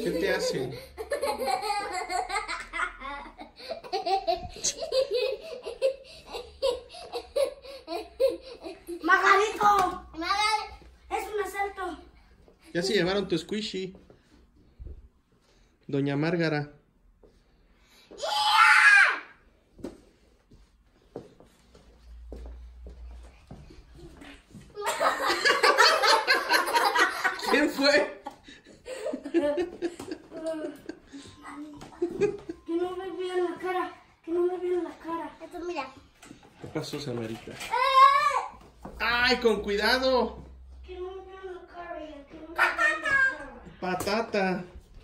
¿Qué te hace? ¡Margarito! ¡Es un asalto! Ya se llevaron tu squishy. Doña Márgara. ¿Quién fue? Que no me vean la cara. Que no me vean la cara. Esto, mira. ¿Qué pasó, Samarita? ¡Ay, con cuidado! Que no me vean la cara. Que no me vean la cara. Patata.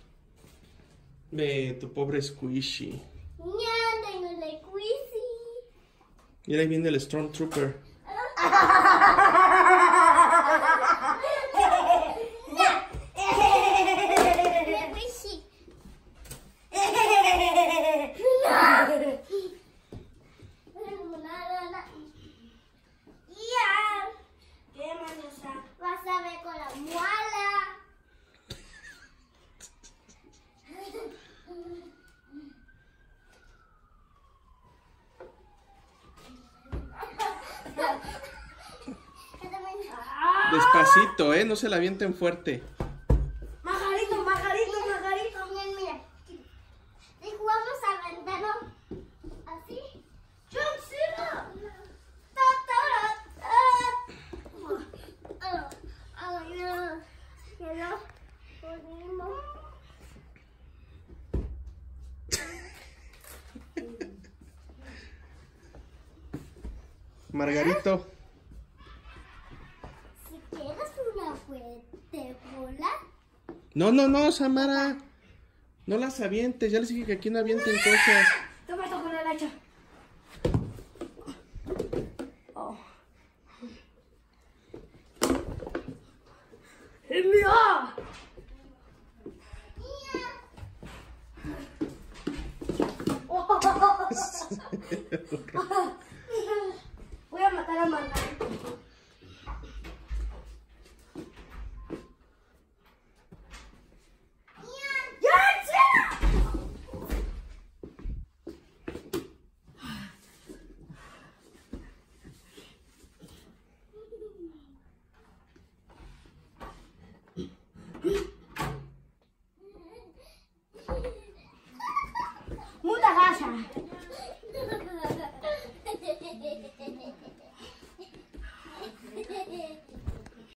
Ve, tu pobre squishy. Ñanda, y no le cuisi. Mira, ahí viene el Stormtrooper. Le cuisi. Ya. ¿Qué más? Vas a ver con la muela. Despacito, no se la avienten fuerte. Margarito. Miren, mira. Si jugamos a aventarlo así. John Cena. Margarito. Si quieres una fuerte bola. No, Samara. No las avientes. Ya les dije que aquí no avienten cosas. Toma esto con el hacha. Oh. ¡Mira! Oh.